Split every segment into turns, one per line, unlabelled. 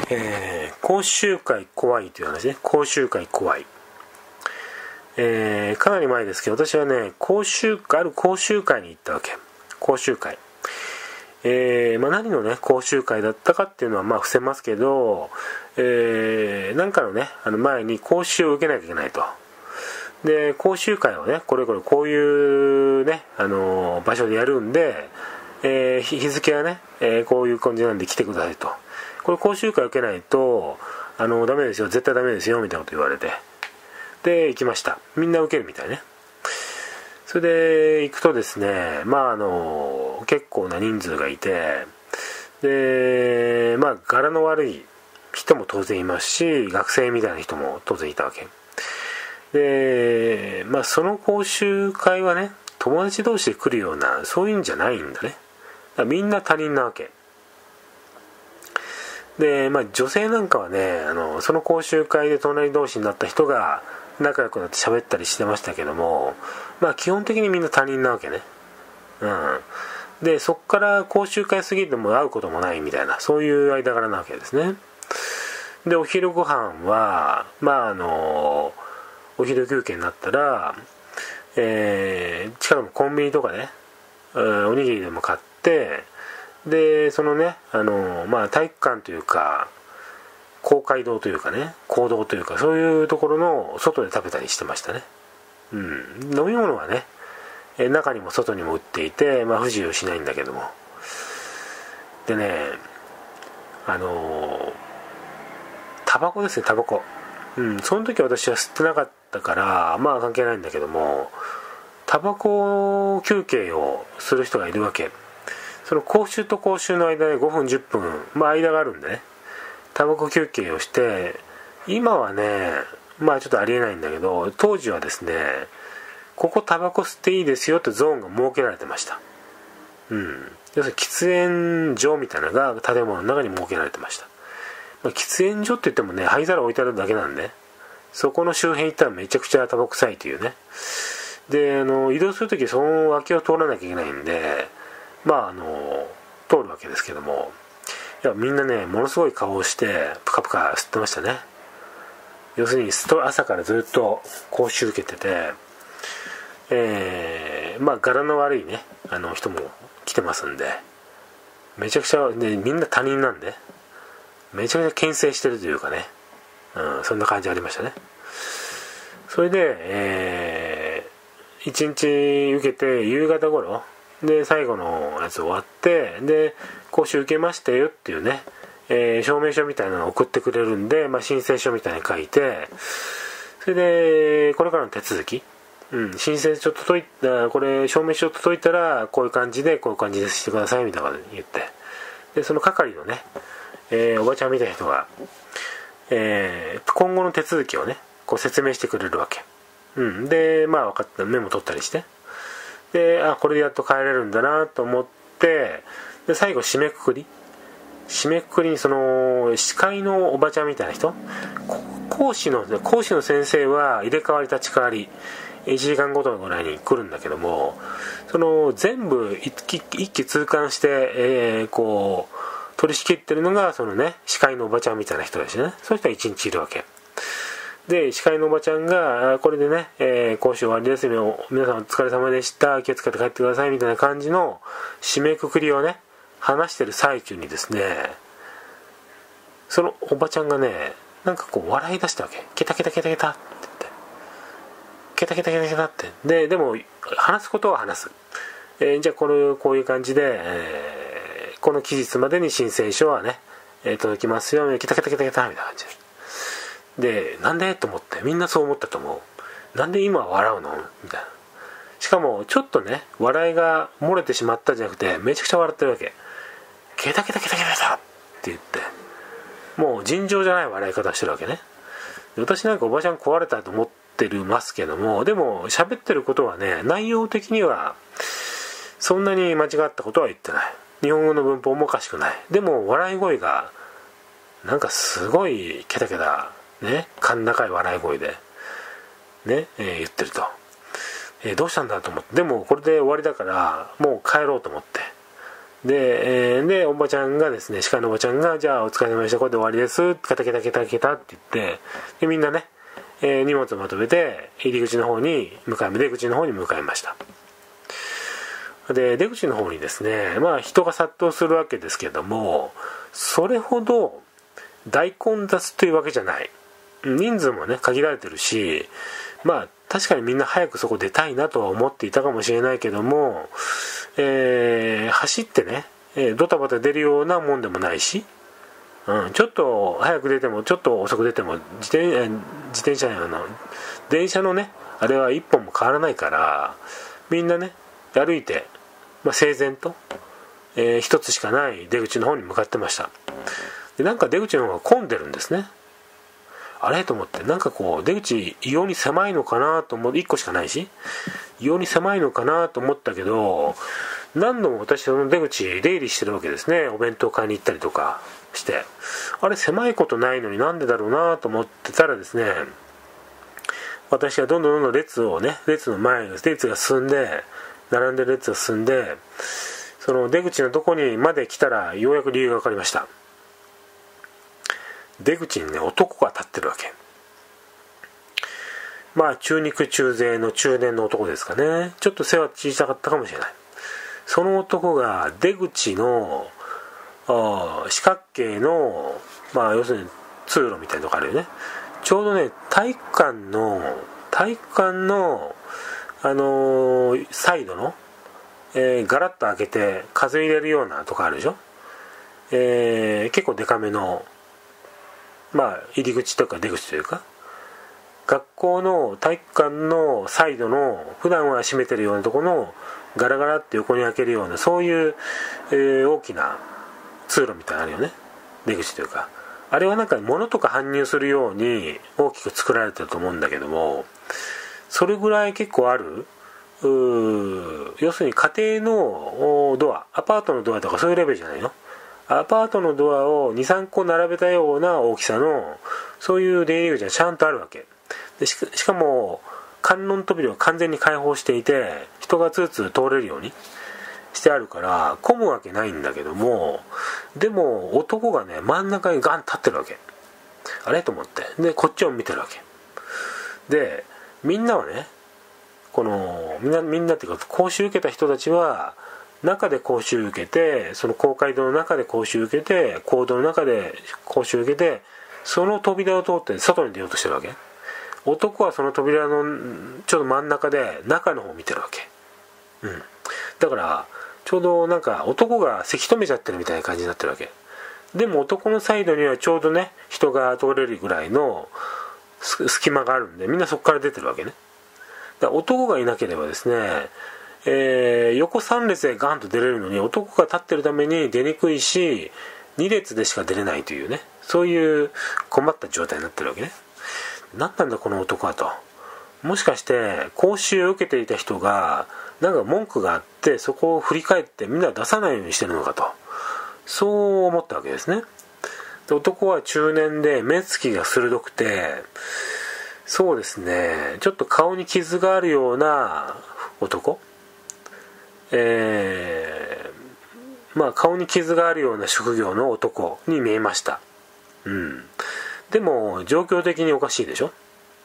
講習会怖いという話ね。講習会怖い。かなり前ですけど、私はね、ある講習会に行ったわけ。講習会。何のね、講習会だったかっていうのは伏せますけど、なんかのね、前に講習を受けなきゃいけないと。で、講習会をね、こういうね、場所でやるんで、日付はね、こういう感じなんで来てくださいと。これ講習会受けないとダメですよ、絶対ダメですよみたいなこと言われて、で行きました。みんな受けるみたいね。それで行くとですね、結構な人数がいて、で柄の悪い人も当然いますし、学生みたいな人も当然いたわけで、その講習会はね、友達同士で来るようなそういうんじゃないんだね。だからみんな他人なわけで、女性なんかはね、その講習会で隣同士になった人が仲良くなって喋ったりしてましたけども、基本的にみんな他人なわけね。で、そっから講習会過ぎても会うこともないみたいな、そういう間柄なわけですね。で、お昼ご飯はお昼休憩になったら、近くのコンビニとかね、おにぎりでも買って、でそのね、体育館というか公会堂というかね、講堂というか、そういうところの外で食べたりしてましたね。飲み物はね、中にも外にも売っていて、不自由しないんだけども、でね、タバコですね、タバコ。その時私は吸ってなかったから関係ないんだけども、タバコ休憩をする人がいるわけ。その講習と講習の間で5分10分、間があるんでね、タバコ休憩をして、今はねちょっとありえないんだけど、当時はですね、ここタバコ吸っていいですよってゾーンが設けられてました。要するに喫煙所みたいなのが建物の中に設けられてました。喫煙所って言ってもね、灰皿置いてあるだけなんで、そこの周辺行ったらめちゃくちゃタバコ臭いというね。で移動するときその脇を通らなきゃいけないんで、通るわけですけども、みんなね、ものすごい顔をしてプカプカ吸ってましたね。要するに朝からずっと講習受けてて、柄の悪いね人も来てますんで、めちゃくちゃ、ね、みんな他人なんでめちゃくちゃ牽制してるというかね、そんな感じありましたね。それで、1日受けて夕方頃で最後のやつ終わって、で講習受けましたよっていうね、証明書みたいなのを送ってくれるんで、申請書みたいに書いて、それでこれからの手続き、申請書届いた、これ証明書届いたらこういう感じでしてくださいみたいなこと言って、でその係のね、おばちゃんみたいな人が、今後の手続きをねこう説明してくれるわけ。で分かった、メモ取ったりして、でこれでやっと帰れるんだなと思って、で最後締めくくりにその司会のおばちゃんみたいな人、講師の先生は入れ替わり立ち替わり1時間ごとのぐらいに来るんだけども、その全部一気通貫して、こう取り仕切ってるのがそのね、司会のおばちゃんみたいな人だしね、そういう人が1日いるわけで、司会のおばちゃんがこれでね、講習終わりですよ、皆さんお疲れ様でした、気をつけて帰ってくださいみたいな感じの締めくくりをね話してる最中にですね、そのおばちゃんがね、なんかこう笑い出したわけ。ケタケタケタケタって言って、ケタケタケタケタって、でも話すことは話す。じゃあこういう感じで、この期日までに申請書はね、届きますよ、ケタケタケタケタみたいな感じで、なんでと思って、みんなそう思ったと思う。なんで今笑うのみたいな。しかもちょっとね、笑いが漏れてしまったじゃなくて、めちゃくちゃ笑ってるわけ。ケタケタケタケタって言って、もう尋常じゃない笑い方してるわけね。私なんかおばちゃん壊れたと思ってますけども、でも喋ってることはね、内容的にはそんなに間違ったことは言ってない。日本語の文法もおかしくない。でも笑い声がなんかすごいケタケタね、甲高い笑い声でね、言ってると、どうしたんだと思って、でもこれで終わりだからもう帰ろうと思って、 でおばちゃんがですね、司会のおばちゃんが、じゃあお疲れ様でした、これで終わりです、カタケタケタケタって言って、でみんなね、荷物をまとめて出口の方に向かいました。で出口の方にですね、人が殺到するわけですけども、それほど大混雑というわけじゃない。人数もね限られてるし、確かにみんな早くそこ出たいなとは思っていたかもしれないけども、走ってね、ドタバタ出るようなもんでもないし、ちょっと早く出てもちょっと遅く出ても電車のねあれは一本も変わらないから、みんなね歩いて、整然と、一つしかない出口の方に向かってました。でなんか出口の方が混んでるんですね。あれと思って、なんかこう出口異様に狭いのかなと思って、1個しかないし異様に狭いのかなと思ったけど、何度も私その出口出入りしてるわけですね。お弁当買いに行ったりとかして、あれ狭いことないのになんでだろうなと思ってたらですね、私はどんどん列の前が進んで、並んでる列が進んで、その出口のとこにまで来たらようやく理由が分かりました。出口にね男が立ってるわけ。中肉中背の中年の男ですかね。ちょっと背は小さかったかもしれない。その男が出口の四角形の、要するに通路みたいなとこあるよね。ちょうどね体育館のサイドの、ガラッと開けて風入れるようなとこあるでしょ。結構デカめの入り口というか出口というか、学校の体育館のサイドの普段は閉めてるようなところのガラガラって横に開けるような、そういう、大きな通路みたいなのあるよね。出口というか、あれはなんか物とか搬入するように大きく作られてると思うんだけども、それぐらい結構ある、要するに家庭のドア、アパートのドアとかそういうレベルじゃないの。アパートのドアを 2,3 個並べたような大きさの、そういう出入り口がちゃんとあるわけで、しかも観音扉を完全に開放していて、人がツーツー通れるようにしてあるから混むわけないんだけども、でも男がね真ん中にガン立ってるわけ。あれと思って、でこっちを見てるわけで、みんなはね、このみんなっていうか、講習受けた人たちは中で講習受けて、その公会堂の中で講習受けて、講堂の中で講習受けて、その扉を通って外に出ようとしてるわけ。男はその扉のちょうど真ん中で中の方を見てるわけ。だからちょうどなんか男がせき止めちゃってるみたいな感じになってるわけでも、男のサイドにはちょうどね人が通れるぐらいの隙間があるんで、みんなそこから出てるわけね。だから男がいなければですね、横3列でガンと出れるのに、男が立ってるために出にくいし、2列でしか出れないというね、そういう困った状態になってるわけね。何なんだこの男はと。もしかして講習を受けていた人がなんか文句があって、そこを振り返ってみんな出さないようにしてるのかと、そう思ったわけですね。で男は中年で目つきが鋭くて、そうですね、ちょっと顔に傷があるような男、顔に傷があるような職業の男に見えました。でも状況的におかしいでしょ。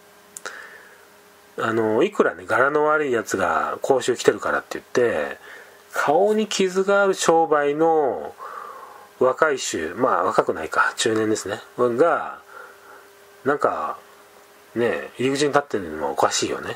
いくらね柄の悪いやつが講習来てるからって言って顔に傷がある商売の若い衆、若くないか、中年ですねがなんかね入り口に立ってるのもおかしいよね。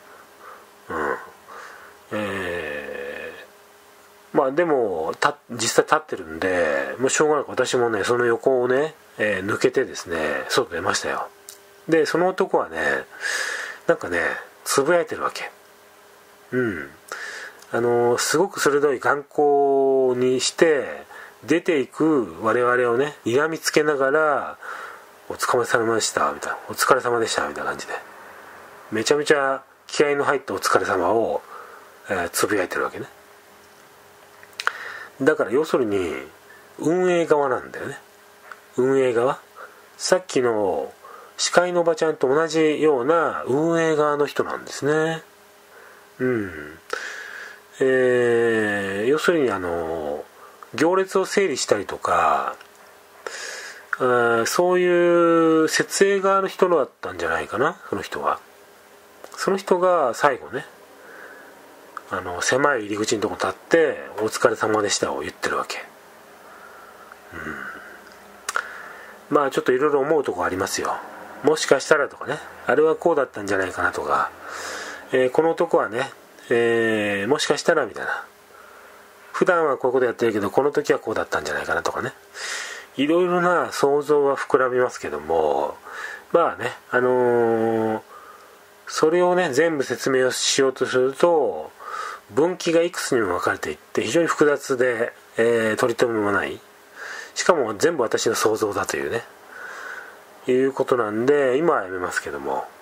でも実際立ってるんで、もうしょうがなく私もねその横をね、抜けてですね外出ましたよ。でその男はねなんかねつぶやいてるわけ。すごく鋭い眼光にして出ていく我々をね睨みつけながら、お疲れ様でしたみたいな、お疲れ様でしたみたいな感じで、めちゃめちゃ気合の入ったお疲れ様を、つぶやいてるわけね。だから要するに運営側なんだよね。運営側、さっきの司会のおばちゃんと同じような運営側の人なんですね。要するに行列を整理したりとか、そういう設営側の人だったんじゃないかな。その人が最後ね、狭い入り口のとこ立って「お疲れ様でした」を言ってるわけ。まあちょっといろいろ思うとこありますよ。もしかしたらとかね、あれはこうだったんじゃないかなとか、この男はね、もしかしたらみたいな、普段はこういうことやってるけどこの時はこうだったんじゃないかなとかね、いろいろな想像は膨らみますけども、まあね、それをね全部説明をしようとすると分岐がいくつにも分かれていって非常に複雑で、取り留めもない、しかも全部私の想像だというねいうことなんで、今はやめますけども、